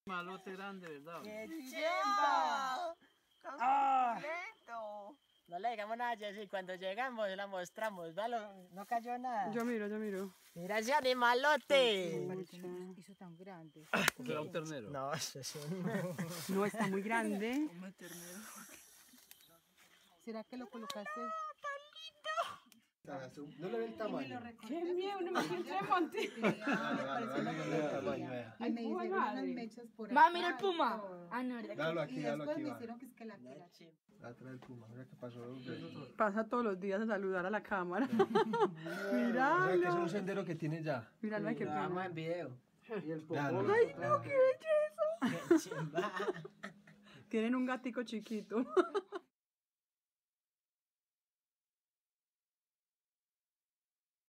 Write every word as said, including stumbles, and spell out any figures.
Malote grande, ¿verdad? ¡Qué chimba! ¡Ah! No le digamos nada a Jessy, cuando llegamos la mostramos, ¿vale? No cayó nada. Yo miro, yo miro. ¡Mira ese animalote! Eso tan grande. ¿Será un ternero? No, eso es un... No, está muy grande. ¿Será que lo colocaste? No le ve el tamaño. ¡Qué miedo! No me siento monte. Y me hicieron unas mechas por ahí. Ma, mira el puma. Ah, no, ¿verdad? Dalo Y aquí, dalo después aquí, me va. hicieron que es que la quiera. Atrás el puma, mira qué pasó dos veces. Pasa todos los días a saludar a la cámara. O sea que es Míralo. un sendero que tiene ya. Míralo, ay, qué pena. en video. Claro. ¡Ay, no, qué belleza! ¡Qué chimba! Tienen un gatico chiquito.